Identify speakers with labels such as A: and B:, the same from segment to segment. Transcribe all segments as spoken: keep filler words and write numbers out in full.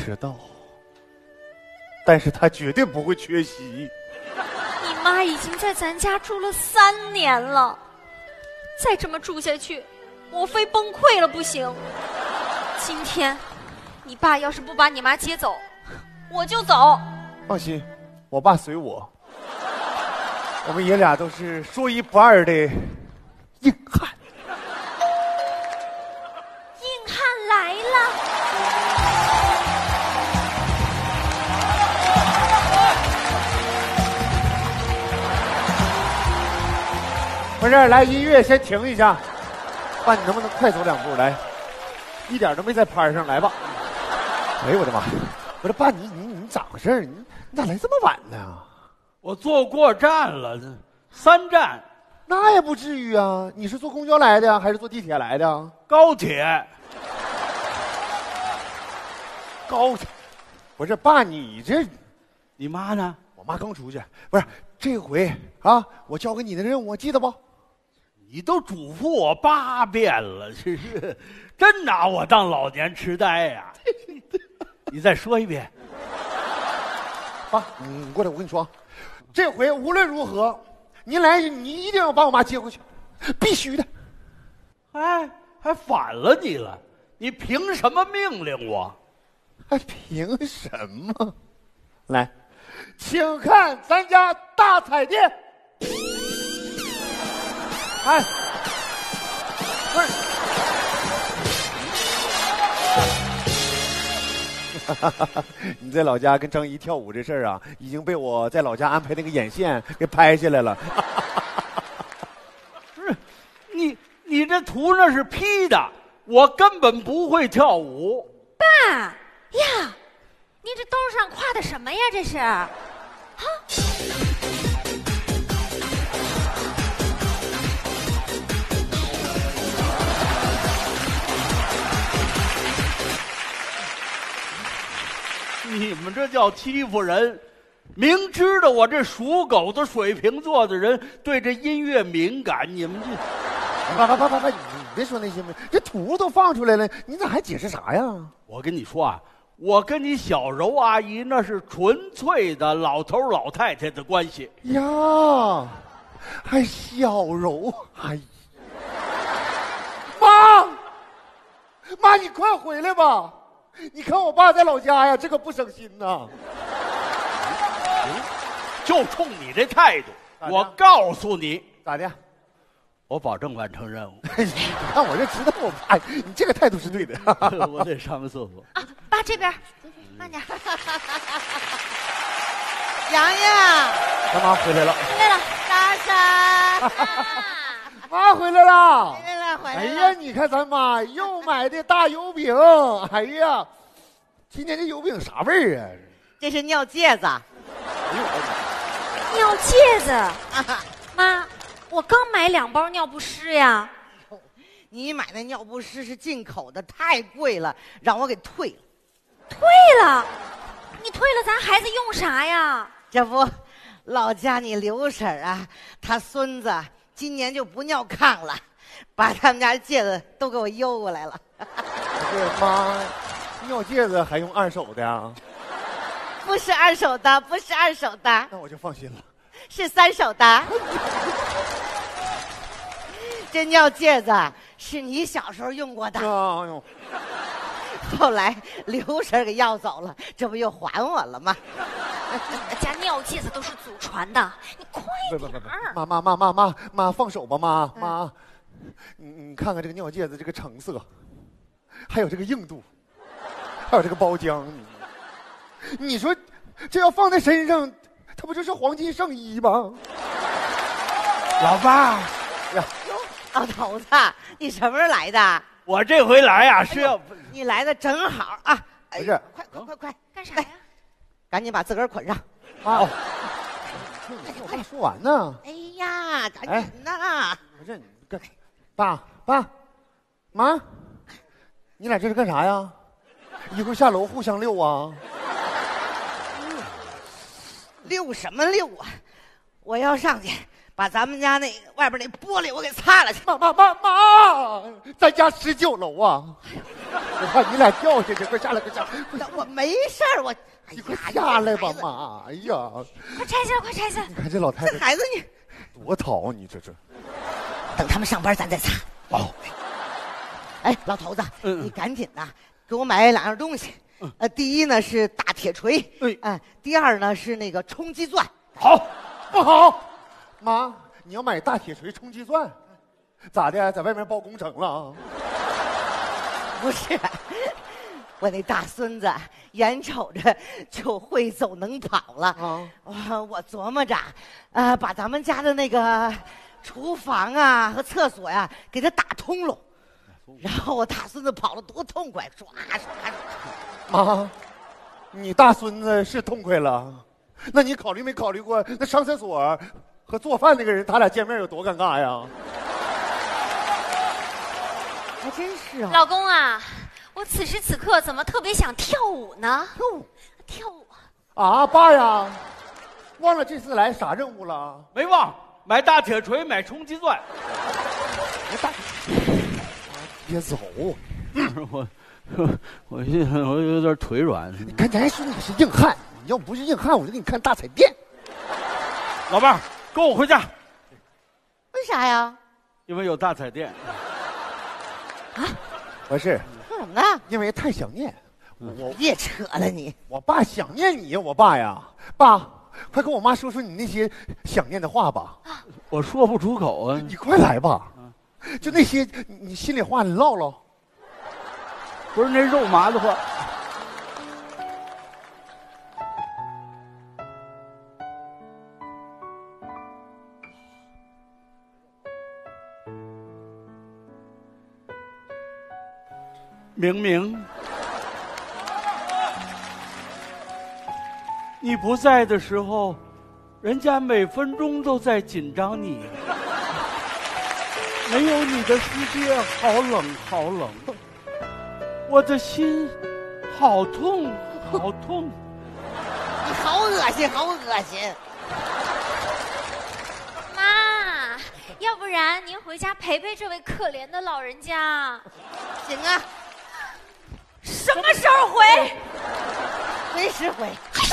A: 迟到，但是他绝对不会缺席。
B: 你妈已经在咱家住了三年了，再这么住下去，我非崩溃了不行。今天，你爸要是不把你妈接走，我就走。
A: 放心，我爸随我。我们爷俩都是说一不二的硬汉。
B: 硬汉来了！
A: 不是，来，音乐先停一下。爸，你能不能快走两步来？一点都没在拍上，来吧。哎呦我的妈！我说爸，你你你咋回事？你你咋来这么晚呢？
C: 我坐过站了，三站。
A: 那也不至于啊！你是坐公交来的还是坐地铁来的？
C: 高铁。
A: 高铁。不是爸，你这，
C: 你妈呢？
A: 我妈刚出去。不是，这回啊，我交给你的任务，记得不？
C: 你都嘱咐我八遍了，这是真拿我当老年痴呆呀、啊！你再说一遍。
A: 爸，你过来，我跟你说，这回无论如何，您来，你一定要把我妈接回去，必须的。
C: 哎，还反了你了？你凭什么命令我？
A: 还凭什么？来，请看咱家大彩电。哎，不是，你在老家跟张怡跳舞这事儿啊，已经被我在老家安排那个眼线给拍下来了。
C: 不是，你你这图那是 P 的，我根本不会跳舞。
B: 爸呀，你这兜上挎的什么呀？这是？啊！
C: 你们这叫欺负人！明知道我这属狗的水瓶座的人对这音乐敏感，你们这……
A: 爸爸爸爸爸，你别说那些嘛，这图都放出来了，你咋还解释啥呀？
C: 我跟你说啊，我跟你小柔阿姨那是纯粹的老头老太太的关系
A: 呀，还小柔阿姨。妈，妈，你快回来吧！你看我爸在老家呀，这可不省心呐。
C: 就冲你这态度，我告诉你，
A: 咋的？
C: 我保证完成任务。
A: 你看我这知道我爸，你这个态度是对的。
C: 我得上个厕所
B: 啊，爸这边，慢点。
D: 洋洋，
A: 他妈回来了，
B: 回来了，
D: 莎莎，
A: 妈回来了，
D: 回来了，回来了。
A: 哎呀，你看咱妈又买的大油饼，哎呀，今天这油饼啥味儿啊？
D: 这是尿介子。
A: 哎呦我
B: 尿介子。啊、妈，我刚买两包尿不湿呀。
D: 你买的尿不湿是进口的，太贵了，让我给退了。
B: 退了？你退了，咱孩子用啥呀？
D: 这不，老家你刘婶啊，她孙子今年就不尿炕了，把他们家戒指都给我邮过来了。
A: 这妈，尿戒指还用二手的呀？
D: 不是二手的，不是二手的，
A: 那我就放心了。
D: 是三手的。这尿戒指是你小时候用过的，
A: 哎呦，
D: 后来刘婶给要走了，这不又还我了吗？
B: 你们家尿戒指都是祖传的，你快点
A: 不不不，妈妈妈妈妈妈，放手吧，妈妈，你你看看这个尿戒指这个成色，还有这个硬度，还有这个包浆，你你说这要放在身上，它不就是黄金圣衣吗？
C: 老爸
D: 呀，老头子，你什么时候来的？
C: 我这回来呀、啊、是要、哎、
D: 你来的正好啊！
A: 哎呀，
D: 快快快快，
B: 干啥呀？
D: 赶紧把自个儿捆上。
A: 啊！你听我爸说完呢。
D: 哎呀，赶紧呐！
A: 不是你干，爸爸妈，你俩这是干啥呀？一会儿下楼互相溜啊？
D: 溜什么溜啊！我要上去把咱们家那外边那玻璃我给擦了去。
A: 妈妈妈妈，咱家十九楼啊！ 我怕你俩掉下去，快下来，快下来！
D: 我没事儿，我哎
A: 你快
D: 呀，
A: 下来吧，
D: 这孩子
A: 妈！哎呀，
B: 快拆下来，快拆下来！
A: 你看这老太
D: 这
A: 太
D: 孩子你，
A: 多淘，你这这。
D: 等他们上班咱再擦。
C: 哦，
D: 哎，老头子，
C: 嗯
D: 你赶紧呐，给我买两样东西。
C: 嗯
D: 呃，第一呢是大铁锤，
C: 哎
D: 哎，第二呢是那个冲击钻。
C: 好，
A: 不好，妈，你要买大铁锤、冲击钻，咋的？在外面包工程了？
D: 不是，我那大孙子眼瞅着就会走能跑了
A: 啊！
D: 我我琢磨着，呃，把咱们家的那个厨房啊和厕所呀、给它打通了，然后我大孙子跑了多痛快，唰唰唰。
A: 妈，你大孙子是痛快了，那你考虑没考虑过，那上厕所和做饭那个人，他俩见面有多尴尬呀？
D: 还真是啊！
B: 老公啊，我此时此刻怎么特别想跳舞呢？跳舞。
A: 啊，爸呀，忘了这次来啥任务了？
C: 没忘买大铁锤，买冲击钻。
A: 别大，别走！
C: 我我现在我有点腿软。
A: 你刚才说你是硬汉，你要不是硬汉，我就给你看大彩电。
C: 老伴儿，跟我回家，
D: 为啥呀？
C: 因为有大彩电。
A: 不是，
D: 说什么呢？
A: 因为太想念我，
D: 别扯了你！
A: 我爸想念你，我爸呀，爸，快跟我妈说说你那些想念的话吧。
C: 我说不出口啊。
A: 你快来吧，就那些你心里话，你唠唠。
C: 不是那肉麻的话。明明，你不在的时候，人家每分钟都在紧张你。没有你的世界好冷好冷，我的心好痛好痛。
D: 你好恶心，好恶心！
B: 妈，要不然您回家陪陪这位可怜的老人家。
D: 行啊，
B: 什么时候回？
D: 随时回。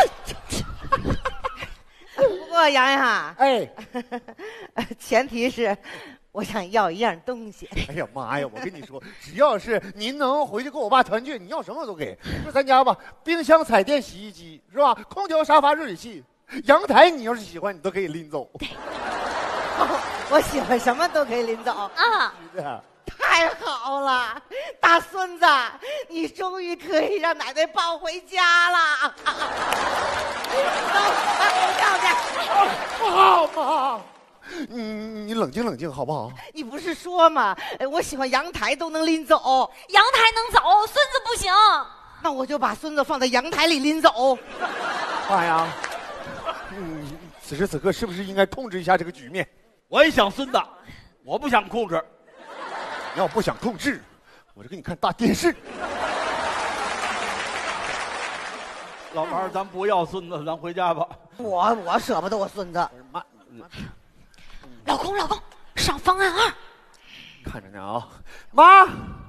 D: 不过洋洋，
A: 哎，
D: 前提是我想要一样东西。
A: 哎呀妈呀！我跟你说，只要是您能回去跟我爸团聚，你要什么都给。就咱家吧，冰箱、彩电、洗衣机是吧？空调、沙发、热水器，阳台你要是喜欢，你都可以拎走。
D: 我喜欢什么都可以拎走。
B: 啊，
A: 是的。
D: 太好了，大孙子，你终于可以让奶奶抱回家了。走，把狗叫去。
A: 不好，妈，你你冷静冷静好不好？
D: 你不是说吗？哎，我喜欢阳台都能拎走，
B: 阳台能走，孙子不行。
D: 那我就把孙子放在阳台里拎走。
A: 爸呀，嗯，此时此刻是不是应该控制一下这个局面？
C: 我也想孙子，我不想控制。
A: 你要不想控制，我就给你看大电视。
C: 老伴儿，咱不要孙子，咱回家吧。
D: 我我舍不得我孙子。
A: 妈，
B: 老公，老公，上方案二。
A: 看着呢啊，妈，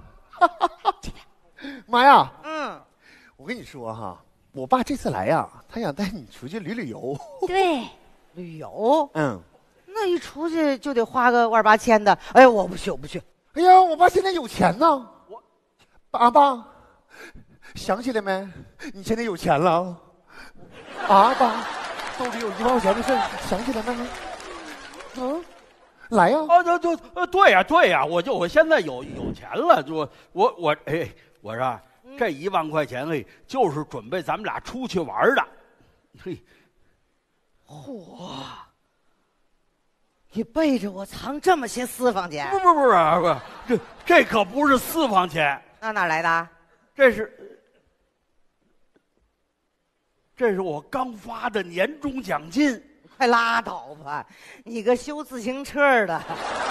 A: 妈呀，
D: 嗯，
A: 我跟你说哈，我爸这次来呀，他想带你出去旅旅游。
B: 对，
D: 旅游，
A: 嗯，
D: 那一出去就得花个万八千的。哎呀，我不去，我不去。
A: 哎呀，我爸现在有钱呢。我，爸爸，想起来没？你现在有钱了。啊，爸，兜里有一万块钱的事儿，想起来没？嗯，来呀。
C: 哦，对对，呃，对呀，对呀，我就我现在有有钱了，就我我哎，我说这一万块钱哎，就是准备咱们俩出去玩的。嘿，
D: 嚯！你背着我藏这么些私房钱
C: 不，不不是不是，这这可不是私房钱，
D: 那哪来的？
C: 这是这是我刚发的年终奖金。
D: 快拉倒吧！你个修自行车的，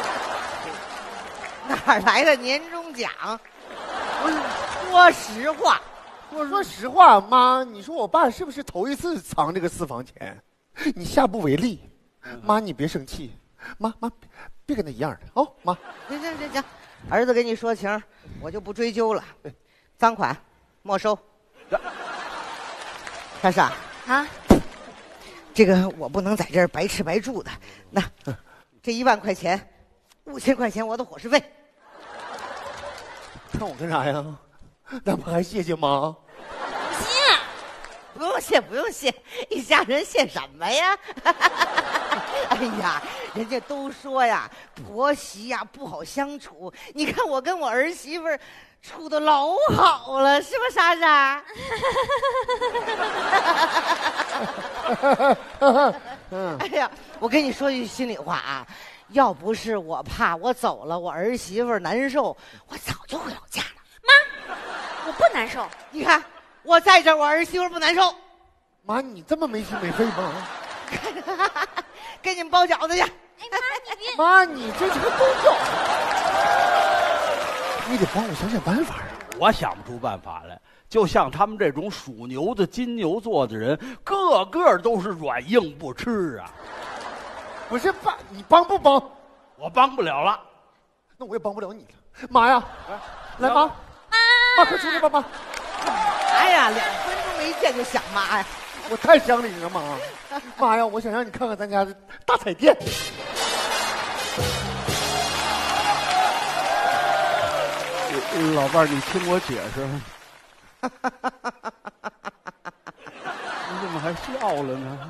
D: 哪来的年终奖？不是，说实话，
A: 我说实话，妈，你说我爸是不是头一次藏这个私房钱？你下不为例，妈，你别生气，妈妈别别跟他一样的哦，妈。
D: 行行行行，儿子给你说情，我就不追究了。 赃款没收。莎莎
B: 啊，
D: 这个我不能在这儿白吃白住的。那这一万块钱，五千块钱我的伙食费。
A: 看我干啥呀？咱不还谢谢妈？
B: 谢，
D: 不用谢，不用谢，一家人谢什么呀？哎呀，人家都说呀，婆媳呀不好相处。你看我跟我儿媳妇儿处的老好了，是吧，莎莎？哎呀，我跟你说句心里话啊，要不是我怕我走了我儿媳妇儿难受，我早就回老家了。
B: 妈，我不难受。
D: 你看我在这儿，我儿媳妇儿不难受。
A: 妈，你这么没心没肺吗？
D: 给你们包饺子去。
B: 哎妈，你别
A: 妈，你这这个包饺子，你得帮我想想办法啊！
C: 我想不出办法来。就像他们这种属牛的金牛座的人，个个都是软硬不吃啊。
A: 不是帮你帮不帮？
C: 我帮不了了。
A: 那我也帮不了你了。妈呀，来妈，妈快出来吧妈！
D: 哎呀，两分钟没见就想妈呀！
A: 我太想你了妈！妈呀，我想让你看看咱家的大彩电。
C: 老伴儿，你听我解释。你怎么还笑了呢？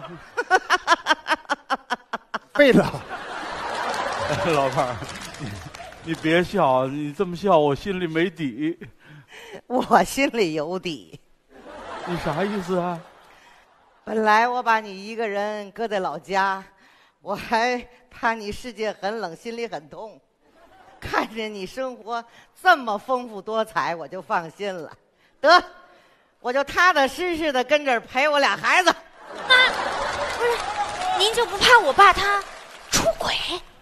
A: 废了。
C: 哎，老伴儿，你你别笑，你这么笑我心里没底。
D: 我心里有底。
C: 你啥意思啊？
D: 本来我把你一个人搁在老家，我还怕你世界很冷，心里很痛。看着你生活这么丰富多彩，我就放心了。得，我就踏踏实实的跟这儿陪我俩孩子。
B: 妈，不是，您就不怕我爸他出轨？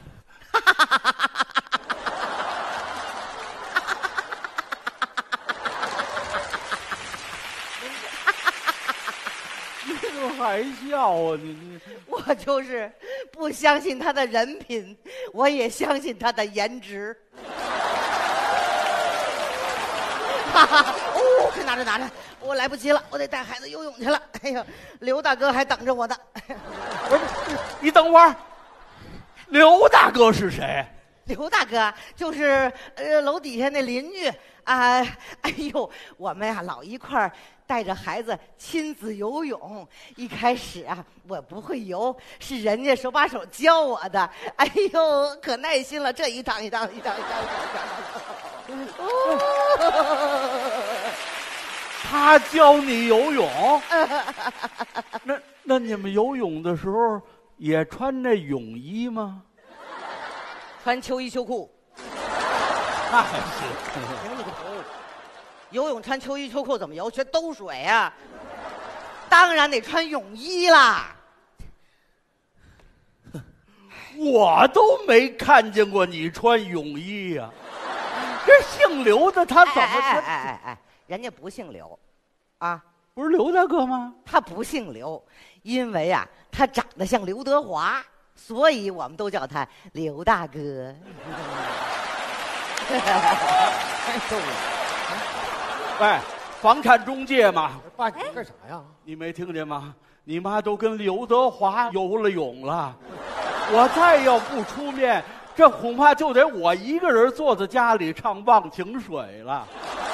C: 你怎么还笑啊？你你
D: 我就是不相信他的人品，我也相信他的颜值。哈哈，哦，快拿着拿着，我来不及了，我得带孩子游泳去了。哎呀，刘大哥还等着我呢。
C: 不是，你等会儿。刘大哥是谁？
D: 刘大哥就是呃楼底下那邻居啊。哎呦，我们呀老一块儿带着孩子亲子游泳。一开始啊我不会游，是人家手把手教我的。哎呦，可耐心了，这一趟一趟一趟一趟一趟一趟。
C: 他教你游泳？那那你们游泳的时候也穿那泳衣吗？
D: 穿秋衣秋裤。
C: 那还行。
D: 行你个头！游泳穿秋衣秋裤怎么游？全兜水啊！当然得穿泳衣啦。
C: 我都没看见过你穿泳衣呀、啊。这姓刘的他怎么？
D: 哎哎哎哎，人家不姓刘，啊，
C: 不是刘大哥吗？
D: 他不姓刘，因为啊，他长得像刘德华，所以我们都叫他刘大哥。
C: 喂，房产中介嘛。
A: 爸，你干啥呀？
C: 你没听见吗？你妈都跟刘德华游了泳了，我再要不出面。这恐怕就得我一个人坐在家里唱忘情水了。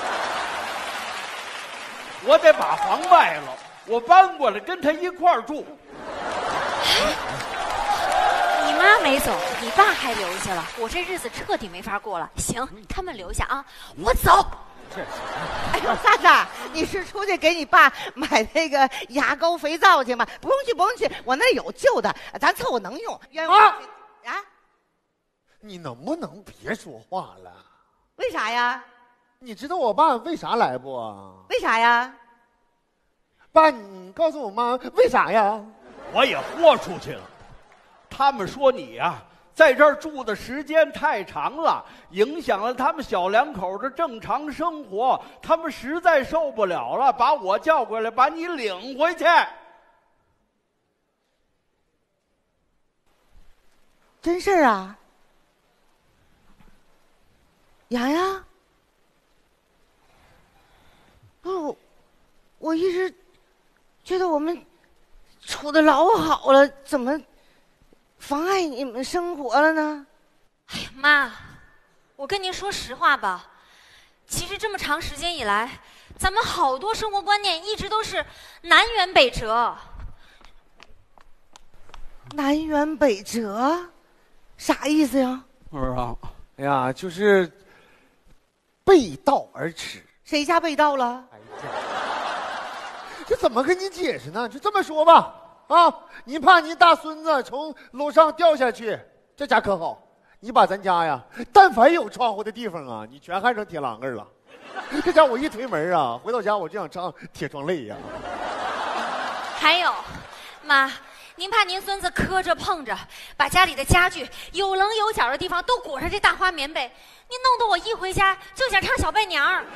C: 我得把房卖了，我搬过来跟他一块儿住。
B: 你妈没走，你爸还留下了，我这日子彻底没法过了。行，他们留下啊，我走。
D: 哎呦，莎莎，你是出去给你爸买那个牙膏、肥皂去吗？不用去，不用去，我那有旧的，咱凑合能用。冤枉啊！啊？
A: 你能不能别说话了？
D: 为啥呀？
A: 你知道我爸为啥来不？
D: 为啥呀？
A: 爸，你告诉我妈为啥呀？
C: 我也豁出去了。他们说你呀、啊，在这儿住的时间太长了，影响了他们小两口的正常生活，他们实在受不了了，把我叫过来，把你领回去。
D: 真事儿啊？洋洋， 哦，我一直觉得我们处的老好了，怎么妨碍你们生活了呢？
B: 哎呀，妈，我跟您说实话吧，其实这么长时间以来，咱们好多生活观念一直都是南辕北辙。
D: 南辕北辙，啥意思呀？
C: 是啊，
A: 哎呀，就是背道而驰。
D: 谁家被盗了？
A: 哎呀，这怎么跟你解释呢？就这么说吧，啊，你怕你大孙子从楼上掉下去，这家可好，你把咱家呀，但凡有窗户的地方啊，你全焊成铁栏杆了。这家我一推门啊，回到家我就想唱《铁窗泪》呀。
B: 还有，妈，您怕您孙子磕着碰着，把家里的家具有棱有角的地方都裹上这大花棉被，您弄得我一回家就想唱小伴娘儿。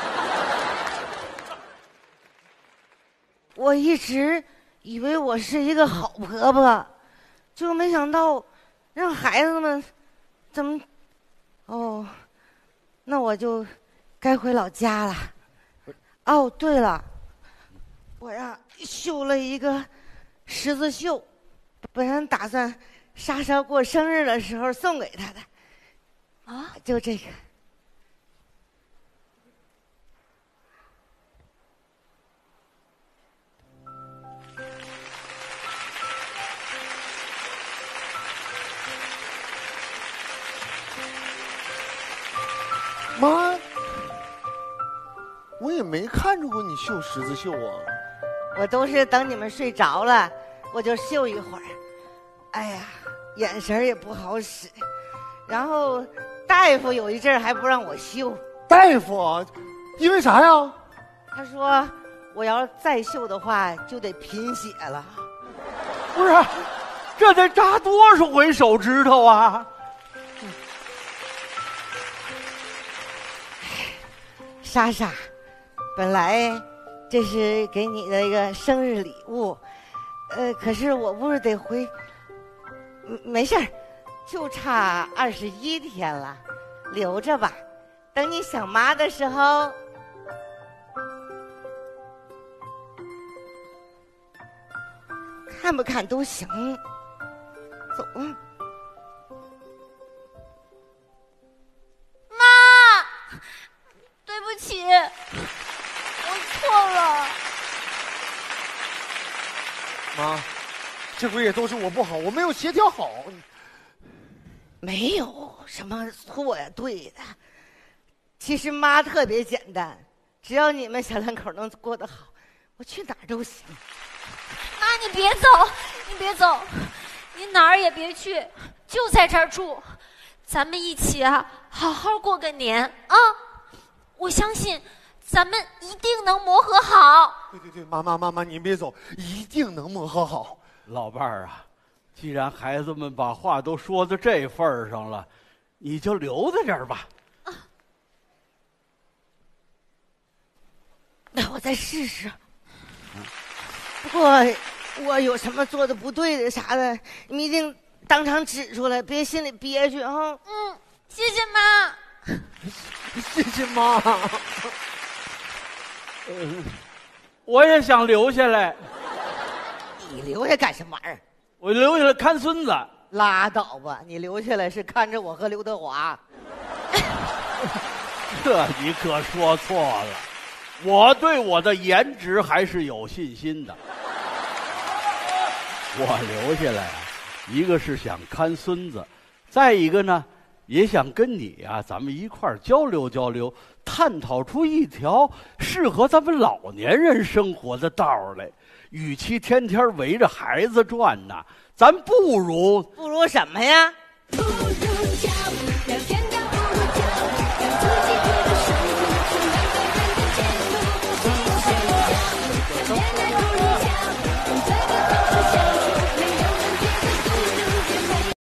D: 我一直以为我是一个好婆婆，就没想到让孩子们怎么……哦，那我就该回老家了。哦，对了，我呀绣了一个十字绣，本来打算莎莎过生日的时候送给她的。啊，就这个。
A: 妈，我也没看着过你绣十字绣啊。
D: 我都是等你们睡着了，我就绣一会儿。哎呀，眼神也不好使。然后大夫有一阵儿还不让我绣。
A: 大夫，因为啥呀？
D: 他说我要再绣的话就得贫血了。
C: 不是，这得扎多少回手指头啊？
D: 莎莎，本来这是给你的一个生日礼物，呃，可是我不是得回，没事儿，就差二十一天了，留着吧，等你想妈的时候。看不看都行，走啊。
B: 对不起，我错了。
A: 妈，这回也都是我不好，我没有协调好。
D: 没有什么错呀，对的。其实妈特别简单，只要你们小两口能过得好，我去哪儿都行。
B: 妈，你别走，你别走，你哪儿也别去，就在这儿住，咱们一起啊，好好过个年啊！我相信咱们一定能磨合好。
A: 对对对，妈妈妈妈，您别走，一定能磨合好。
C: 老伴儿啊，既然孩子们把话都说到这份儿上了，你就留在这儿吧。
B: 啊，
D: 那我再试试。不过我有什么做的不对的啥的，你们一定当场指出来，别心里憋屈啊。
B: 嗯，谢谢妈。
A: 谢谢妈。
C: 嗯，我也想留下来。
D: 你留下干什么玩意儿？
C: 我留下来看孙子。
D: 拉倒吧，你留下来是看着我和刘德华。
C: 这你可说错了，我对我的颜值还是有信心的。我留下来啊，一个是想看孙子，再一个呢，也想跟你啊，咱们一块儿交流交流，探讨出一条适合咱们老年人生活的道来。与其天天围着孩子转呐，咱不如
D: 不如什么呀？
E: 不如跳舞聊天。